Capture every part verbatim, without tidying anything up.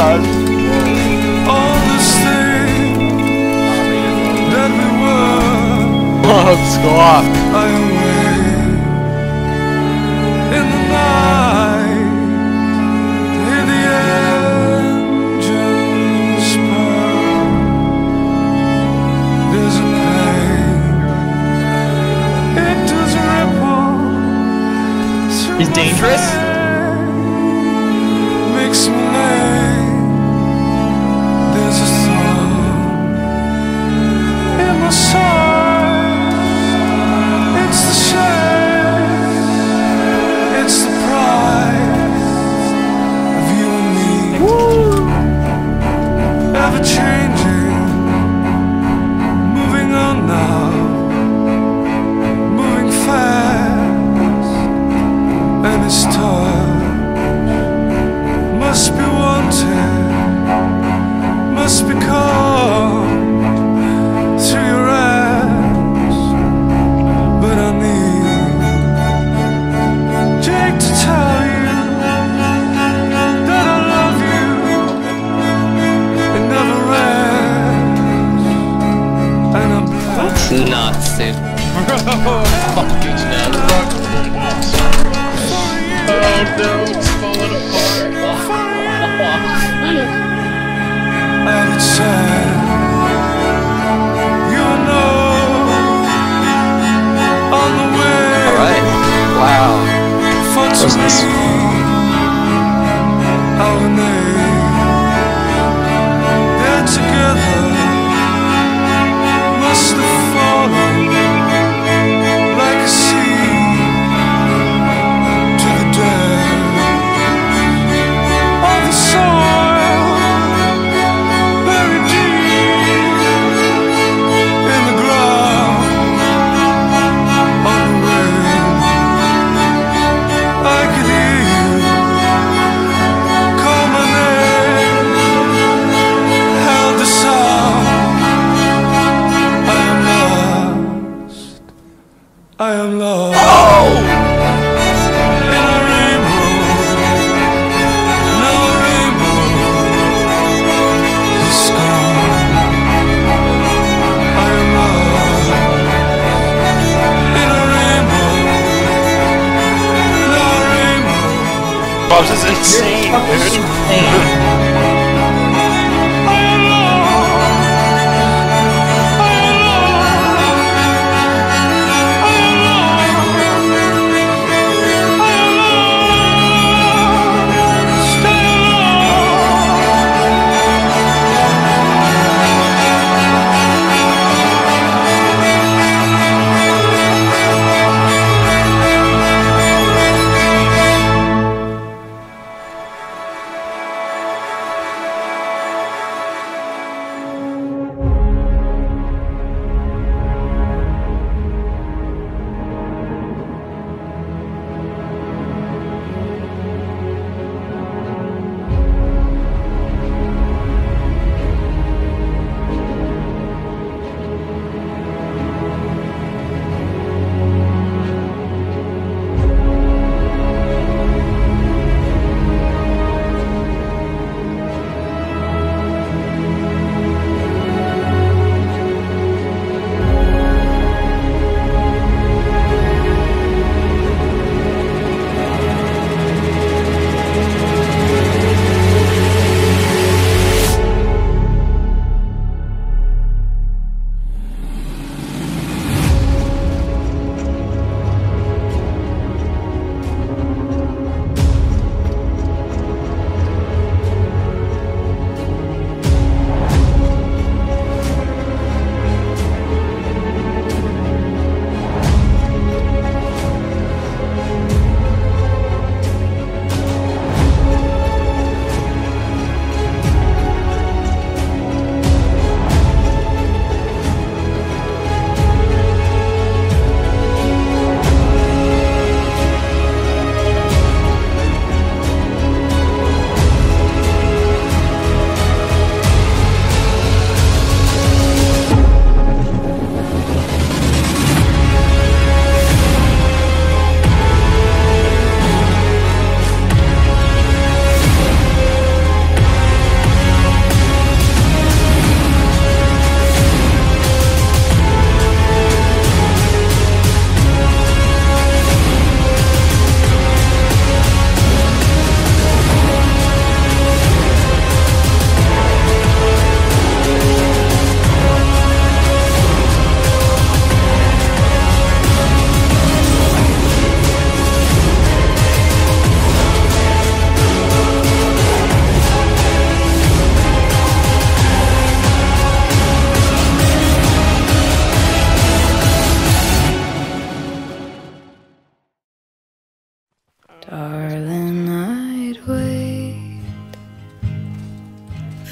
montage. All this thing that we were. Oh, squawk. I away in the night, hear the engines purr. There's a pain, it does ripple through. He's dangerous? Makes me lame. There's a thought in my side. It's the shame, it's the pride of you and me. Woo. Ever changing, moving on now, moving fast, and it's touch must be wanted, must be called through your eyes. But I need Jake to tell you that I love you. It never ends, and I'm That's nuts, dude. Fucking nuts. oh no, it's falling apart. and it's sad. You know, on the way. Alright. Wow. For to What's this? me, our name, they're together, must have fallen like a seed to the depths of the soil, buried deep in the ground. On the wind, I could hear you call my name.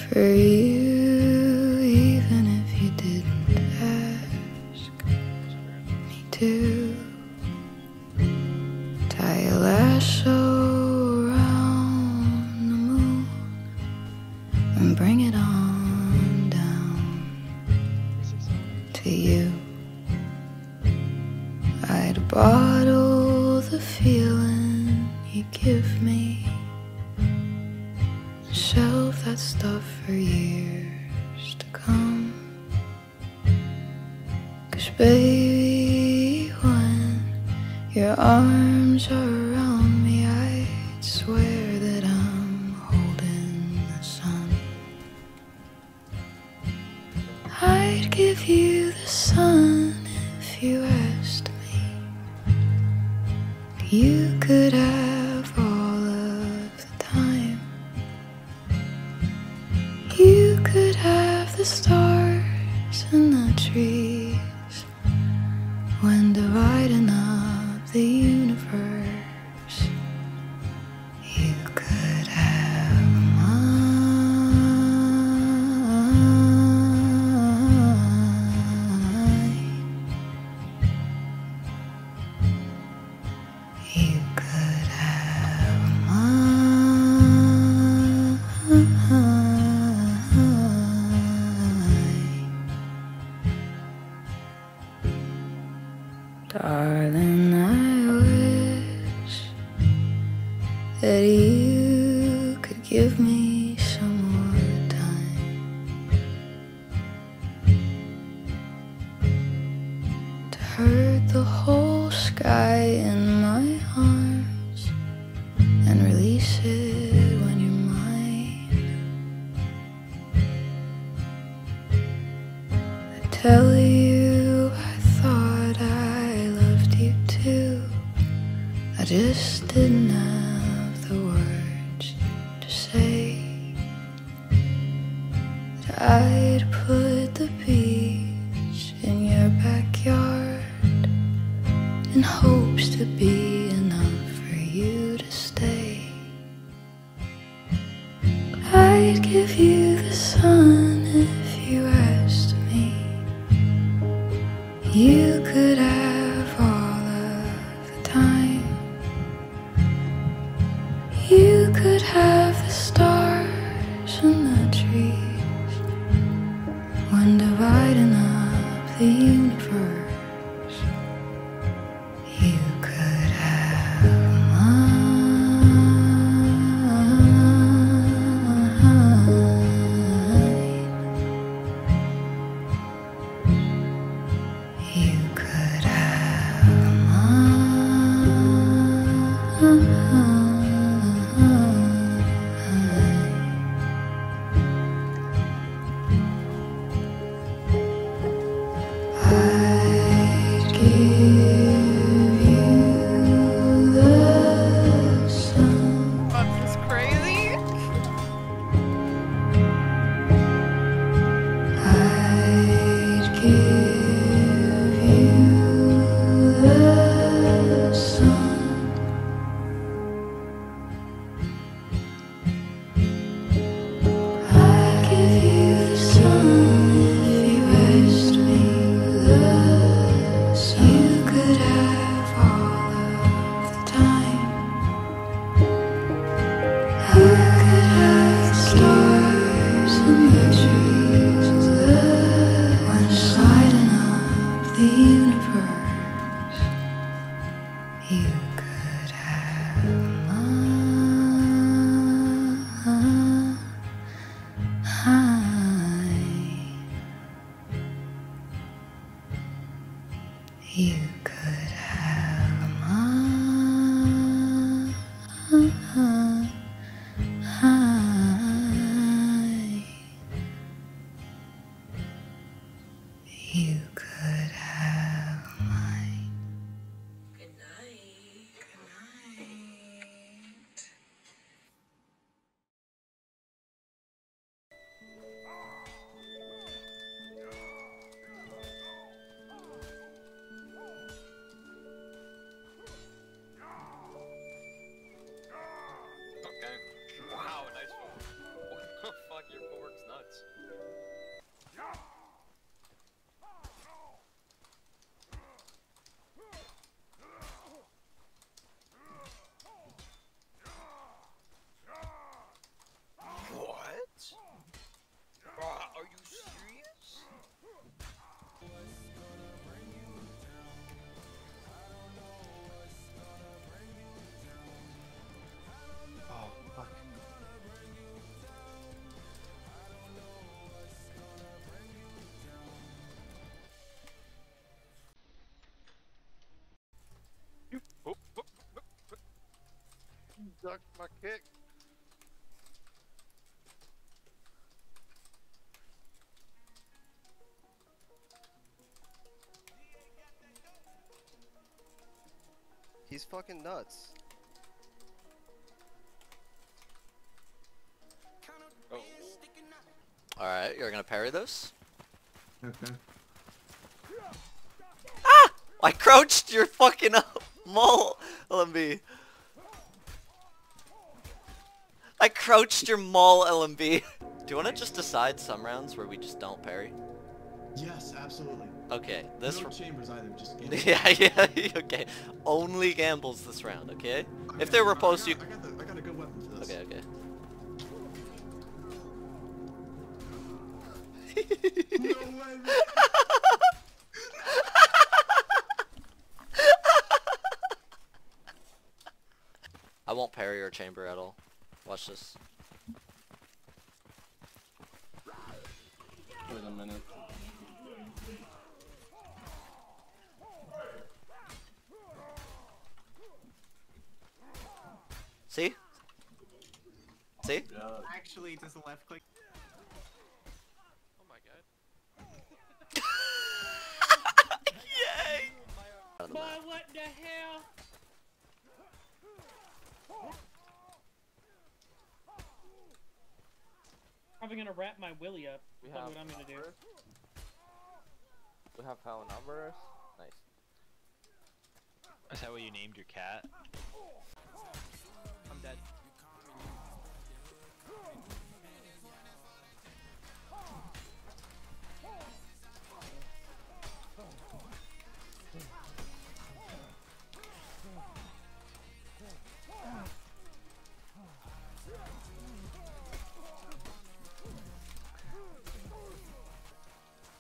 for you, even if you didn't ask me to. Tie a lasso around the moon and bring it on down to you. I'd bottle the feeling you give me, shelve that stuff for years to come. 'Cause baby, when your arms are around me, I'd swear that I'm holding the sun. I'd give you the sun if you asked me. You could have all of the time. You could have the stars and the trees. When dividing up the universe, you could have mine. You could have mine. Darling, I wish that you could give me some more time to hurt the whole sky in my arms and release it when you're mine. I tell you I thought I loved you too. I just didn't have the words to say. That I'd put the beach in your backyard in hopes to be enough for you to stay. I'd give you the sun if you asked me. You could have all of the time. You could have the stars and the trees. When dividing up the universe, you could have mine. You nuts. What? Bruh, are you serious? Oh, fuck. Oh, oh, oh. Ducked my kick. He's fucking nuts. Oh. Alright, you're gonna parry those? Okay. Ah! I crouched your fucking mole, L M B. I crouched your mall, L M B. Do you wanna just decide some rounds where we just don't parry? Yes, absolutely. Okay, this No chambers either, just gamble. yeah, yeah, okay. Only gambles this round, okay? Okay, If there were I- posts, I you. got, I got, the, I got a good weapon for this. Okay, okay. No way, man. I won't parry your chamber at all. Watch this. Wait a minute. See? See? Actually, just a left click. Oh my god. Yay! Boy, what the hell? Probably gonna wrap my willy up. We That's have what I'm gonna do. We have hell numbers. Nice. Is that what you named your cat? I'm dead.